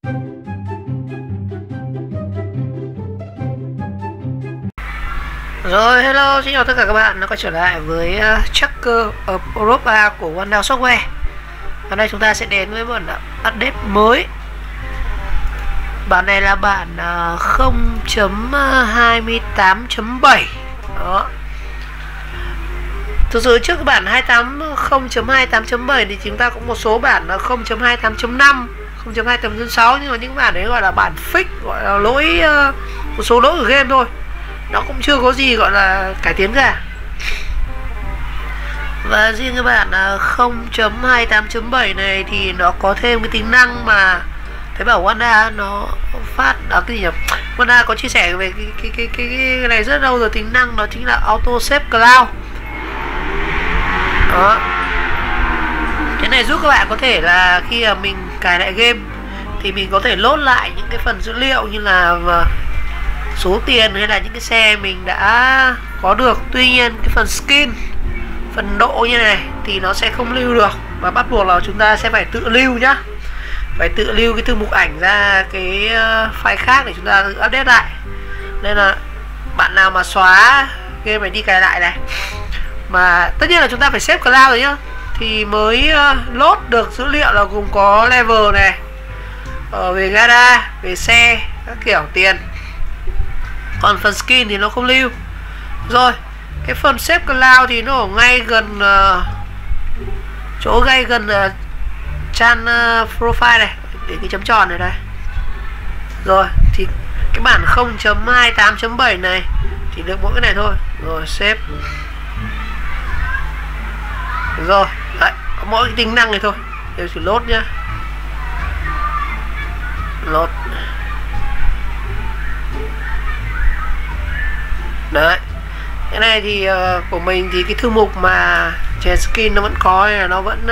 Rồi, hello, xin chào tất cả các bạn đã quay trở lại với Tracker of Europa của OneDown Software. Hôm nay chúng ta sẽ đến với một update mới. Bản này là bản 0.28.7. Đó. Thực sự trước cái bản 0.28.7 thì chúng ta có một số bản 0.28.5, 0.28.6, nhưng mà những bản đấy gọi là bản fix, gọi là lỗi, một số lỗi ở game thôi. Nó cũng chưa có gì gọi là cải tiến cả. Và riêng cái bản 0.28.7 này thì nó có thêm cái tính năng mà thấy bảo Wanda nó phát cái gì nhỉ? Wanda có chia sẻ về cái này rất lâu rồi, tính năng đó chính là Auto Save Cloud. Đó. Cái này giúp các bạn có thể là khi mà mình cài lại game thì mình có thể load lại những cái phần dữ liệu như là số tiền hay là những cái xe mình đã có được. Tuy nhiên cái phần skin, phần độ như này thì nó sẽ không lưu được, và bắt buộc là chúng ta sẽ phải tự lưu nhá. Phải tự lưu cái thư mục ảnh ra cái file khác để chúng ta update lại. Nên là bạn nào mà xóa game này đi cài lại này, mà tất nhiên là chúng ta phải save cloud rồi nhá, thì mới load được dữ liệu là gồm có level này, về gara, về xe, các kiểu tiền. Còn phần skin thì nó không lưu. Rồi, cái phần save cloud thì nó ở ngay gần chỗ ngay gần trang profile này, để cái chấm tròn này đây. Rồi, thì cái bản 0.28.7 này chỉ được mỗi cái này thôi. Rồi, save. Rồi, đấy, có mỗi cái tính năng này thôi. Đều chỉ load nhá. Load. Đấy. Cái này thì của mình thì cái thư mục mà chèn skin nó vẫn có, nó vẫn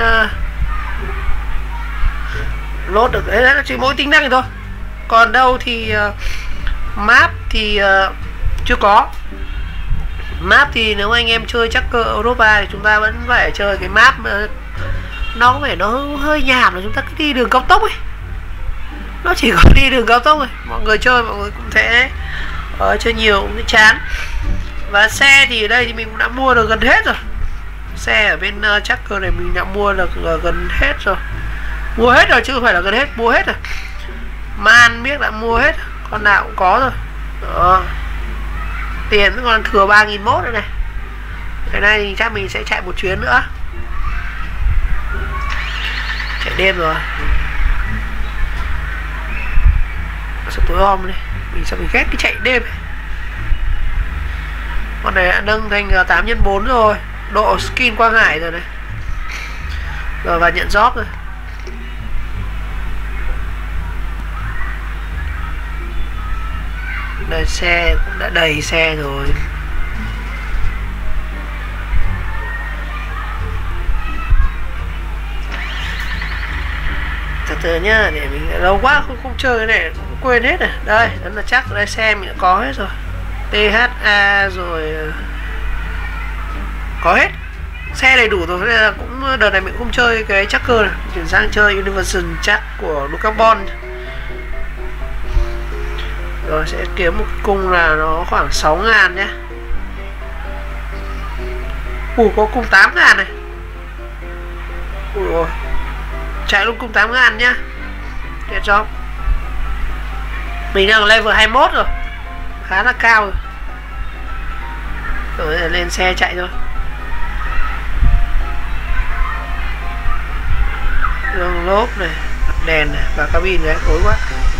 load được. Đấy là chỉ mỗi tính năng này thôi. Còn đâu thì map thì chưa có. Map thì nếu anh em chơi Tracker Europa thì chúng ta vẫn phải chơi cái map nó có vẻ nó hơi nhảm, là chúng ta cứ đi đường cao tốc ấy. Nó chỉ có đi đường cao tốc thôi. Mọi người chơi mọi người cũng thế. Chơi nhiều cũng chán. Và xe thì ở đây thì mình cũng đã mua được gần hết rồi. Xe ở bên Tracker này mình đã mua được gần hết rồi. Mua hết rồi chứ không phải là gần hết, mua hết rồi. Man biết đã mua hết, con nào cũng có rồi. Đó. Tiền còn thừa 3.001 đây này. Cái này thì chắc mình sẽ chạy một chuyến nữa. Chạy đêm rồi. Sắp tối hôm này mình sẽ ghét cái chạy đêm ấy. Con này đã nâng thành 8x4 rồi. Độ skin quang hải rồi này. Rồi và nhận job rồi. Đây, xe cũng đã đầy xe rồi. Từ từ nhá, để mình lâu quá không chơi cái này, cũng quên hết rồi. Đây, đó là chắc đây, xe mình đã có hết rồi. THA rồi, có hết. Xe đầy đủ rồi, nên là cũng đợt này mình cũng không chơi cái Tracker này, chuyển sang chơi Universal Track của Lucabon. Rồi sẽ kiếm một cung là nó khoảng 6.000 nhé. Có cung 8.000 này. Rồi chạy luôn cung 8.000 nhá. Để cho mình đang level 21 rồi, khá là cao rồi. Rồi lên xe chạy thôi. Gương lốp này, đèn này, và cabin này, tối quá.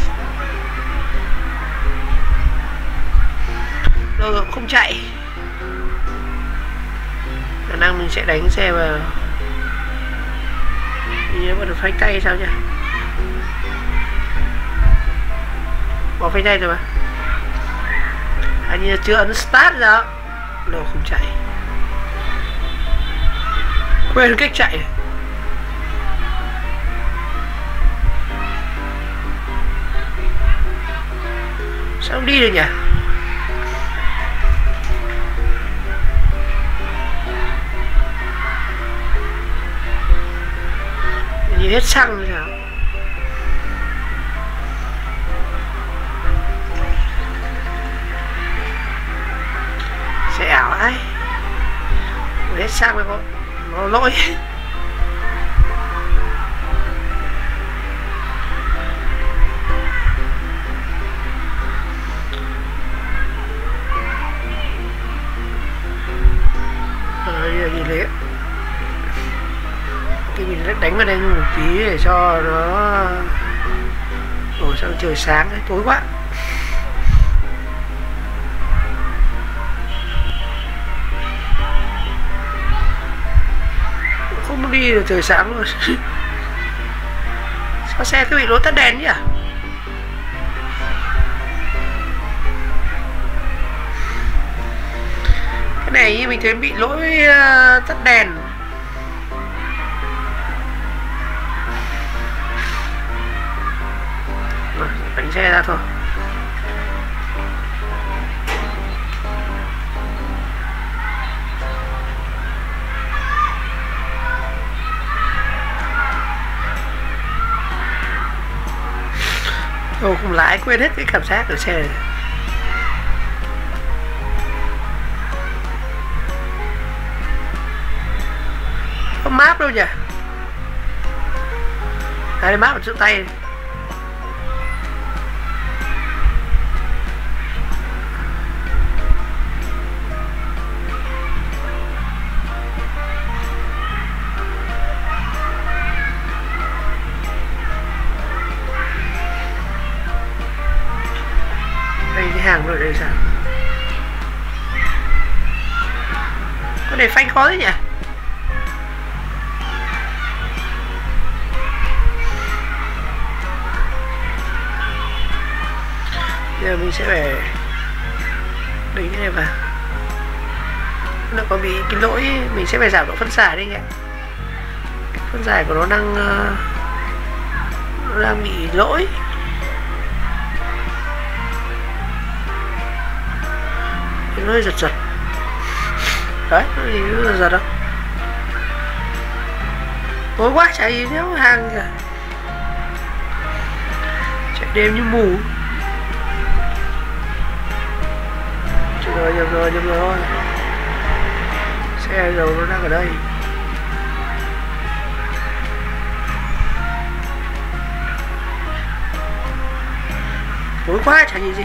Rồi không chạy, khả năng mình sẽ đánh xe vào. Nhớ bắt được phanh tay sao nhỉ? Bỏ phanh tay rồi mà. Anh như chưa ấn start ra. Đâu không chạy. Quên cách chạy. Sao không đi được nhỉ? Như hết xăng rồi sao? sang này có lỗi. Gì đấy thì mình đánh vào đây một tí để cho nó đổi sang trời sáng ấy, tối quá. Không đi được trời sáng luôn. Sao xe cứ bị lỗi tắt đèn nhỉ? Cái này mình thấy bị lỗi tắt đèn. Đánh xe ra thôi. Không lái quên hết cái cảm giác ở xe này. Không map đâu nhỉ? Đây map ở trước tay. Đây cái hàng rồi đây sao? Có để phanh khó đấy nhỉ? Giờ mình sẽ phải đẩy cái này vào. Nó có bị cái lỗi, mình sẽ phải giảm độ phân giải đi nhé. Phân giải của nó đang bị lỗi. Nó hơi giật. Đấy, nó gì nó giật đâu. Tối quá chạy gì theo hàng kìa. Chạy đêm như mù. Nhầm rồi thôi. Xe dầu nó đang ở đây. Tối quá chả gì.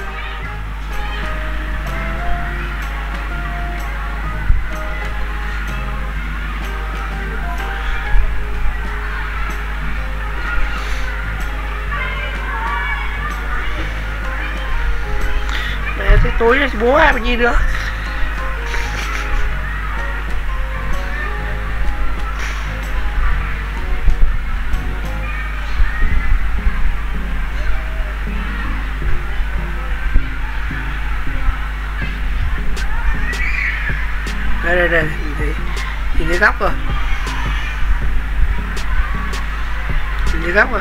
Thế tối thì bố ai mà nhìn được. Đây nhìn thấy góc rồi. Nhìn thấy góc rồi.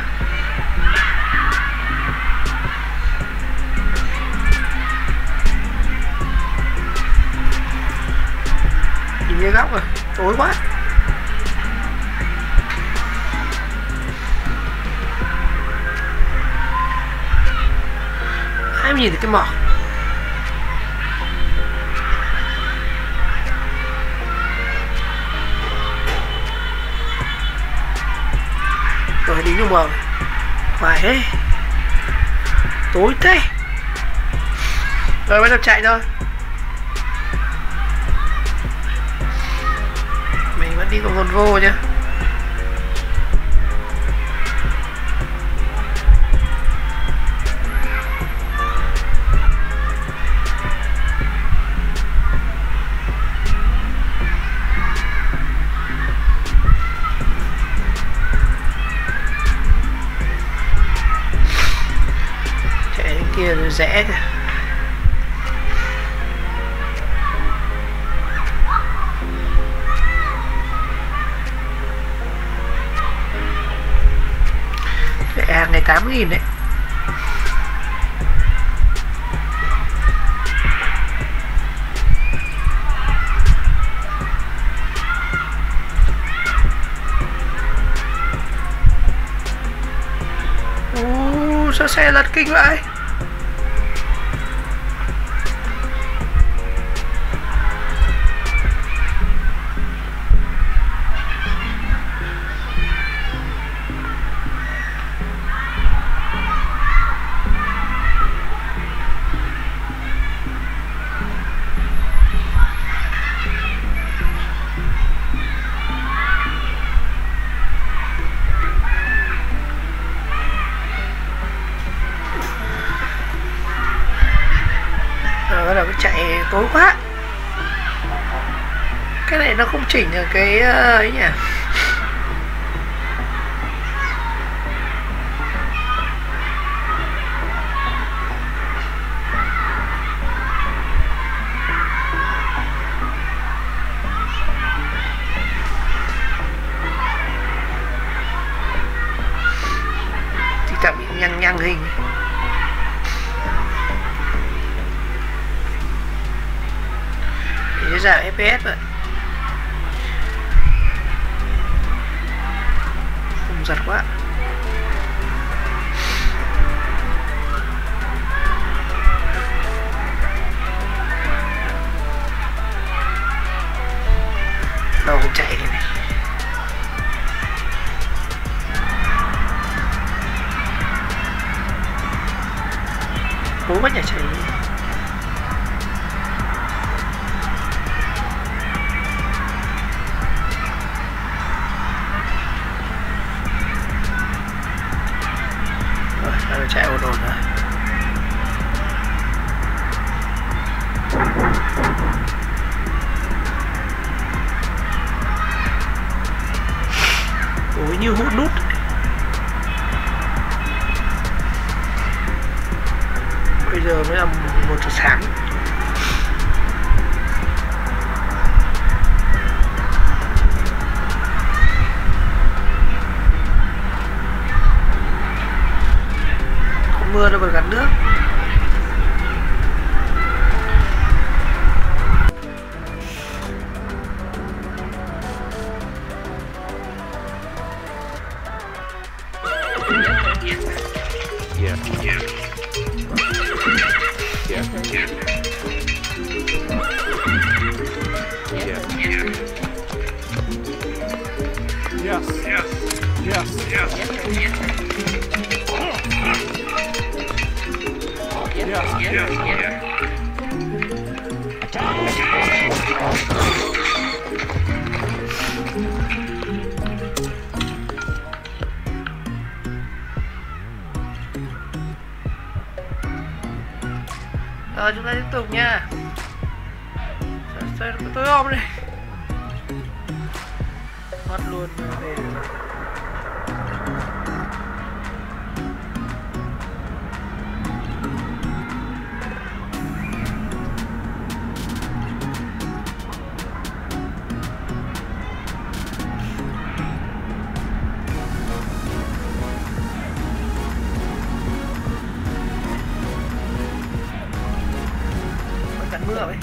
Như góc rồi, tối quá. Ai nhìn thấy cái mỏ. Rồi đi nhưng mà phải ấy. Tối thế. Rồi bắt đầu chạy thôi. Vẫn đi con Volvo nhá. Chạy đến kia rồi rẽ kìa. Hàng này 8.000 đấy. Sao xe lật kinh vậy? giờ nó chạy tối quá. Cái này nó không chỉnh được cái ấy nhỉ. Thì ta bị nhăn hình. Để giảm FPS vậy. Không giật quá. Đâu không chạy này. Cố quá nhà chạy. Rồi, chạy ổn ổn rồi. Ôi như hút nút. Bây giờ mới là 1 giờ sáng. Không mưa đâu mà gắn nước. Yeah. Yeah. Yeah. Yeah. Yes. Yes. Yes. Yes. Yes. Yes. Rồi chúng ta tiếp tục nha. Sao tôi ôm đây. Mất luôn về. Mưa vậy.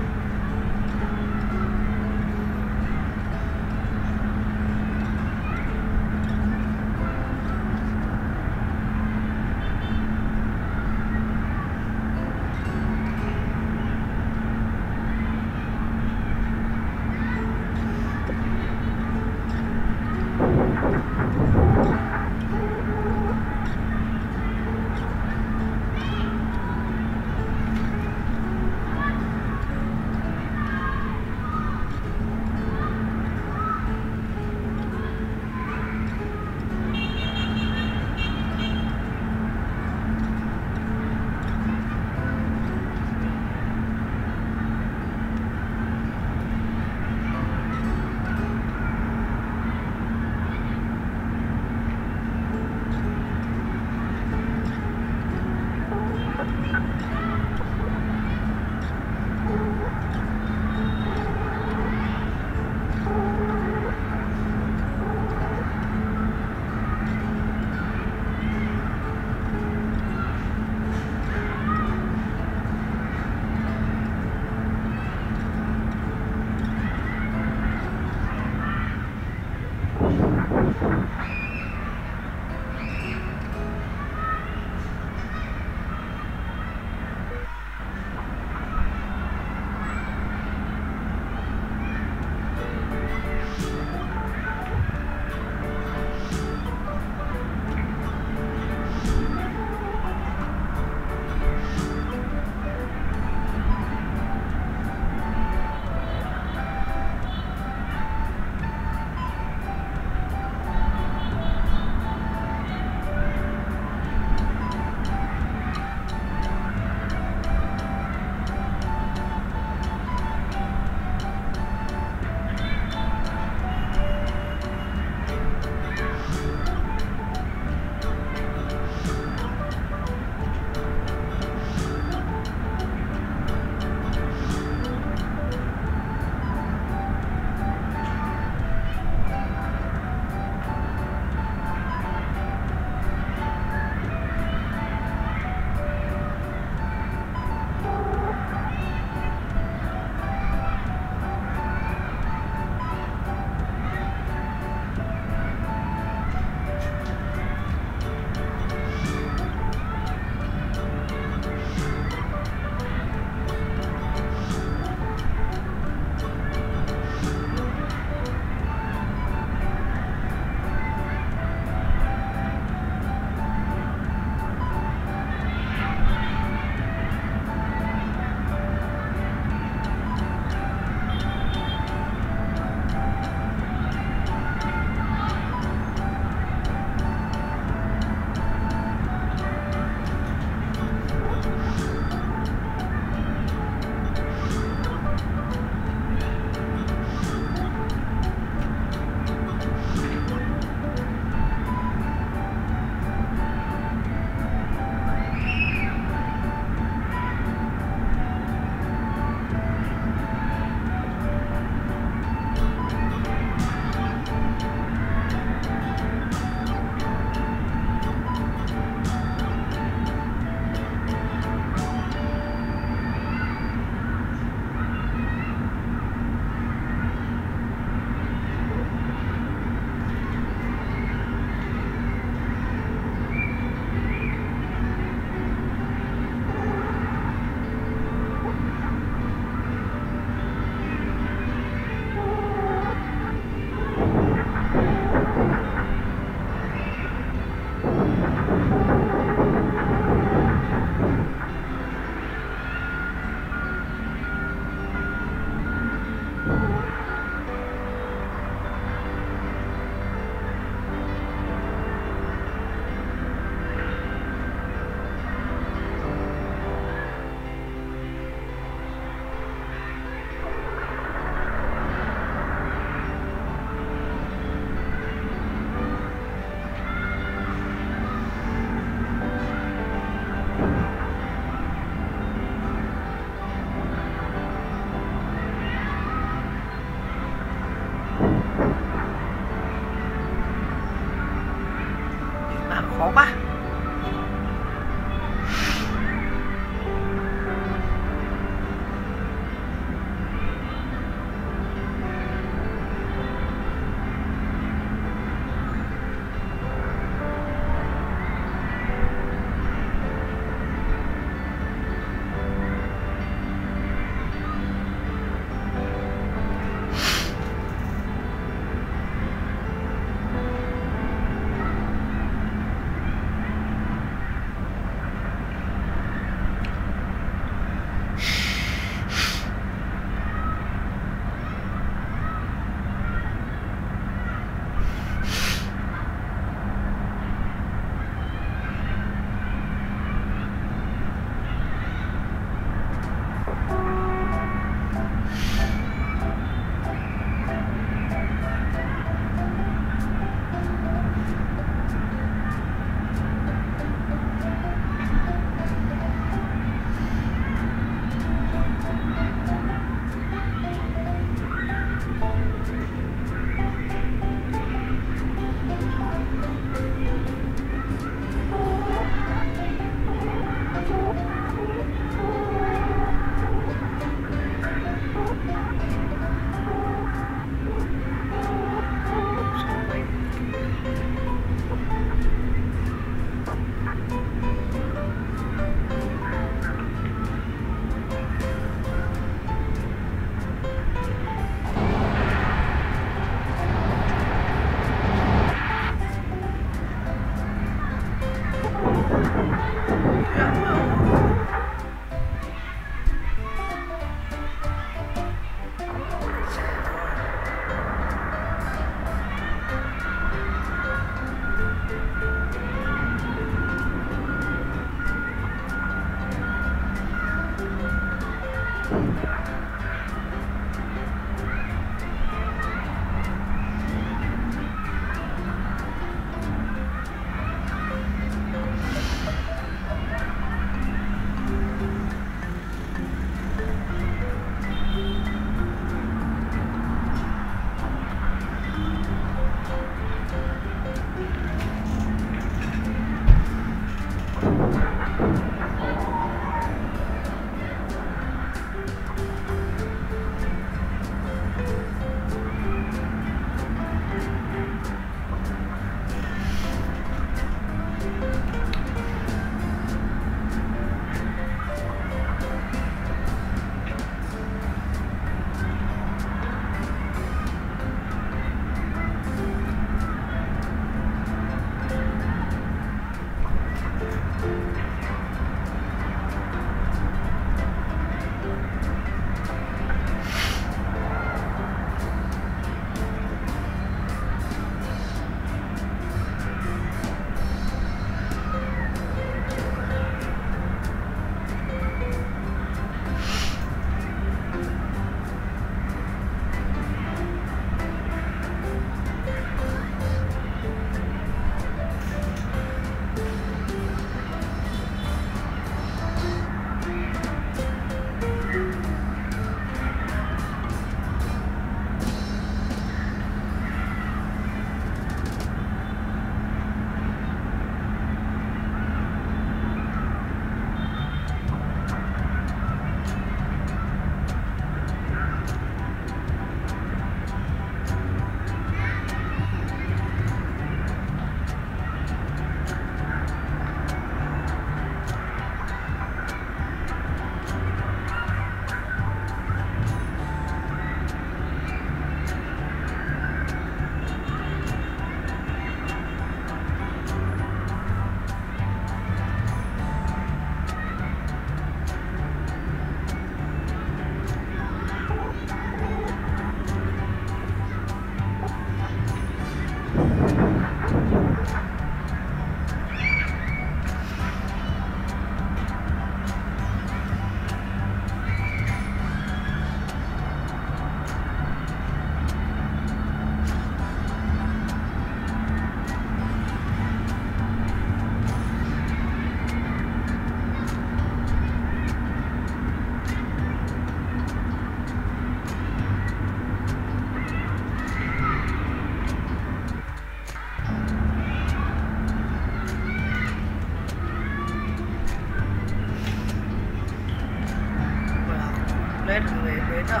lên rồi đến rồi.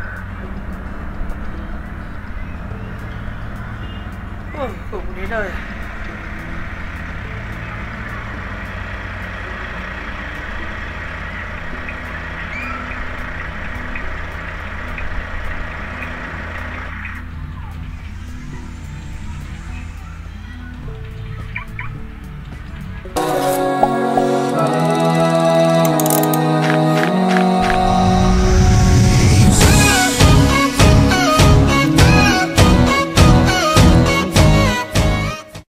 Ôi, cũng đến nơi.